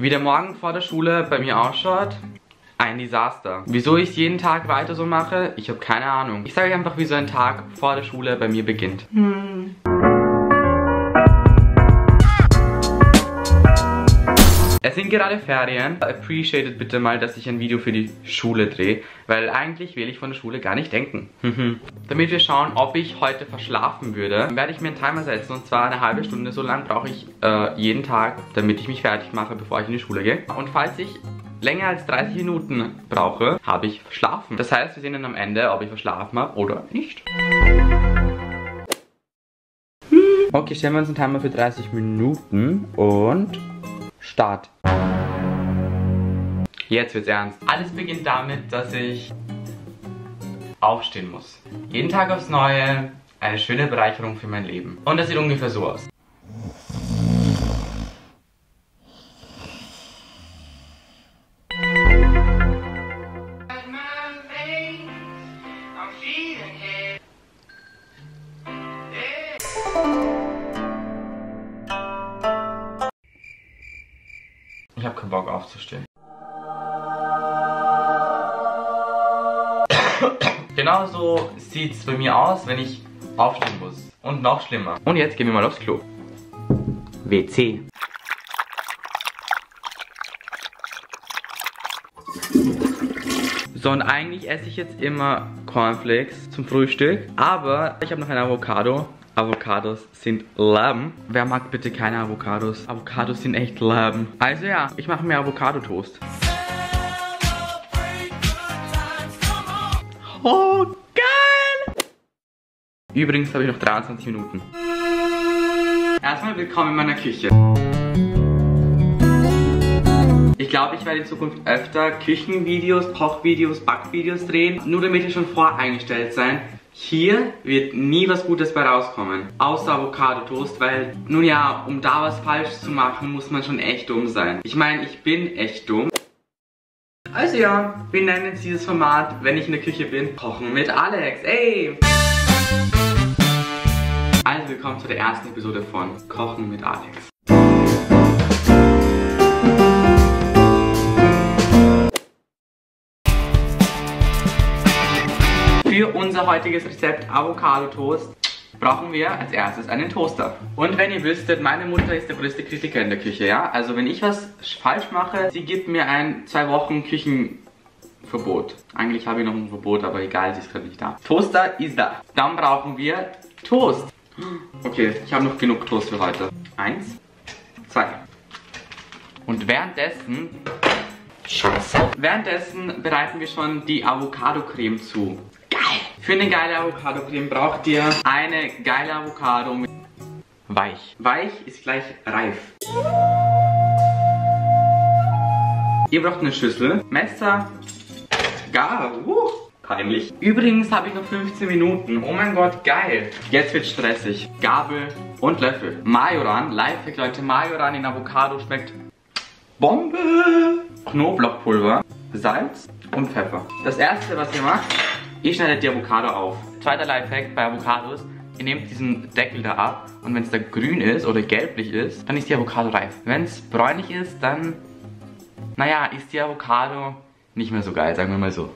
Wie der Morgen vor der Schule bei mir ausschaut, ein Desaster. Wieso ich es jeden Tag weiter so mache, ich habe keine Ahnung. Ich sage euch einfach, wie so ein Tag vor der Schule bei mir beginnt. Es sind gerade Ferien. Appreciated bitte mal, dass ich ein Video für die Schule drehe, weil eigentlich will ich von der Schule gar nicht denken. Damit wir schauen, ob ich heute verschlafen würde, werde ich mir einen Timer setzen, und zwar eine halbe Stunde. So lang brauche ich jeden Tag, damit ich mich fertig mache, bevor ich in die Schule gehe. Und falls ich länger als 30 Minuten brauche, habe ich verschlafen. Das heißt, wir sehen dann am Ende, ob ich verschlafen habe oder nicht. Okay, stellen wir uns einen Timer für 30 Minuten und Start. Jetzt wird's ernst. Alles beginnt damit, dass ich aufstehen muss. Jeden Tag aufs Neue, eine schöne Bereicherung für mein Leben. Und das sieht ungefähr so aus. Ich habe keinen Bock aufzustehen. Genauso sieht es bei mir aus, wenn ich aufstehen muss. Und noch schlimmer. Und jetzt gehen wir mal aufs Klo. WC. So, und eigentlich esse ich jetzt immer Cornflakes zum Frühstück. Aber ich habe noch ein Avocado. Avocados sind Lamm. Wer mag bitte keine Avocados? Avocados sind echt Lamm. Also ja, ich mache mir Avocado-Toast. Oh, geil! Übrigens habe ich noch 23 Minuten. Erstmal willkommen in meiner Küche. Ich glaube, ich werde in Zukunft öfter Küchenvideos, Kochvideos, Backvideos drehen. Nur damit ihr schon voreingestellt seid. Hier wird nie was Gutes bei rauskommen, außer Avocado-Toast, weil, nun ja, um da was falsch zu machen, muss man schon echt dumm sein. Ich meine, ich bin echt dumm. Also ja, wir nennen jetzt dieses Format, wenn ich in der Küche bin, Kochen mit Alex, ey! Also willkommen zu der ersten Episode von Kochen mit Alex. Für unser heutiges Rezept Avocado-Toast brauchen wir als erstes einen Toaster. Und wenn ihr wüsstet, meine Mutter ist der größte Kritiker in der Küche, ja? Also wenn ich was falsch mache, sie gibt mir ein 2 Wochen Küchenverbot. Eigentlich habe ich noch ein Verbot, aber egal, sie ist gerade nicht da. Toaster ist da. Dann brauchen wir Toast. Okay, ich habe noch genug Toast für heute. 1, 2. Und währenddessen bereiten wir schon die Avocado-Creme zu. Für eine geile Avocado-Creme braucht ihr eine geile Avocado mit weich. Weich ist gleich reif. Ihr braucht eine Schüssel, Messer, Gabel. Peinlich. Übrigens habe ich noch 15 Minuten. Oh mein Gott, geil. Jetzt wird stressig. Gabel und Löffel. Majoran, Lifehack Leute, Majoran in Avocado schmeckt Bombe. Knoblauchpulver, Salz und Pfeffer. Das erste, was ihr macht, ihr schneidet die Avocado auf. Zweiter Lifehack bei Avocados, ihr nehmt diesen Deckel da ab und wenn es da grün ist oder gelblich ist, dann ist die Avocado reif. Wenn es bräunlich ist, dann, naja, ist die Avocado nicht mehr so geil, sagen wir mal so.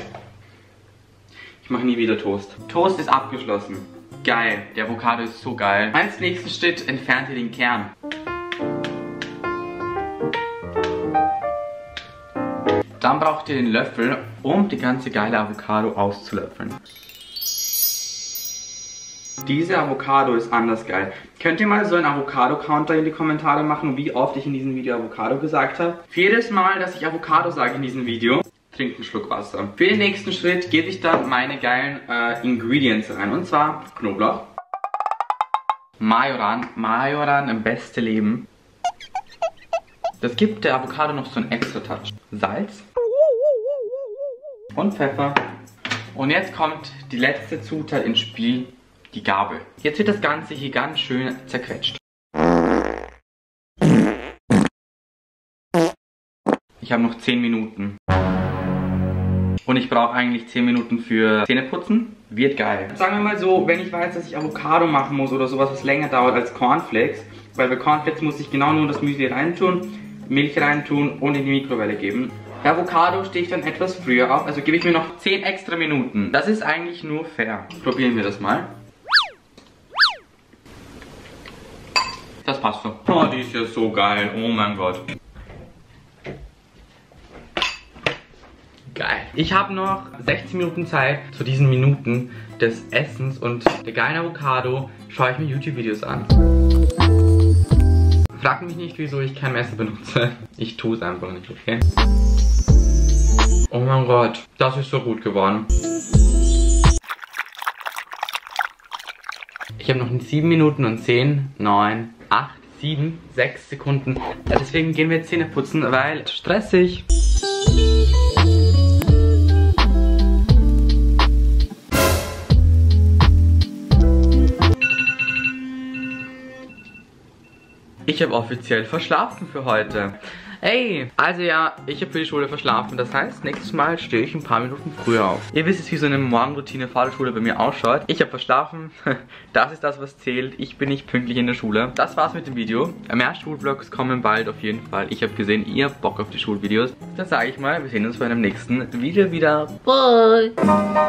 Ich mache nie wieder Toast. Toast ist abgeschlossen. Geil, die Avocado ist so geil. Als nächsten Schritt entfernt ihr den Kern. Dann braucht ihr den Löffel, um die ganze geile Avocado auszulöffeln. Diese Avocado ist anders geil. Könnt ihr mal so einen Avocado-Counter in die Kommentare machen, wie oft ich in diesem Video Avocado gesagt habe? Für jedes Mal, dass ich Avocado sage in diesem Video, trinkt einen Schluck Wasser. Für den nächsten Schritt gebe ich dann meine geilen Ingredients rein. Und zwar Knoblauch, Majoran im beste Leben. Das gibt der Avocado noch so einen extra Touch. Salz und Pfeffer. Und jetzt kommt die letzte Zutat ins Spiel, die Gabel. Jetzt wird das Ganze hier ganz schön zerquetscht. Ich habe noch 10 Minuten. Und ich brauche eigentlich 10 Minuten für Zähneputzen. Wird geil. Sagen wir mal so, wenn ich weiß, dass ich Avocado machen muss oder sowas, was länger dauert als Cornflakes, weil bei Cornflakes muss ich genau nur das Müsli reintun, Milch reintun und in die Mikrowelle geben. Avocado stehe ich dann etwas früher auf, also gebe ich mir noch 10 extra Minuten. Das ist eigentlich nur fair. Probieren wir das mal. Das passt so. Oh, die ist ja so geil. Oh mein Gott. Geil. Ich habe noch 16 Minuten Zeit. Zu diesen Minuten des Essens und der geilen Avocado schaue ich mir YouTube-Videos an. Frag mich nicht, wieso ich kein Messer benutze. Ich tue es einfach nicht, okay? Oh mein Gott, das ist so gut geworden. Ich habe noch 7 Minuten und 10, 9, 8, 7, 6 Sekunden. Deswegen gehen wir jetzt Zähne putzen, weil stressig. Ich habe offiziell verschlafen für heute. Ey, also ja, ich habe für die Schule verschlafen. Das heißt, nächstes Mal stehe ich ein paar Minuten früher auf. Ihr wisst jetzt, wie so eine Morgenroutine vor der Schule bei mir ausschaut. Ich habe verschlafen. Das ist das, was zählt. Ich bin nicht pünktlich in der Schule. Das war's mit dem Video. Mehr Schulvlogs kommen bald auf jeden Fall. Ich habe gesehen, ihr habt Bock auf die Schulvideos. Dann sage ich mal, wir sehen uns bei einem nächsten Video wieder. Bye!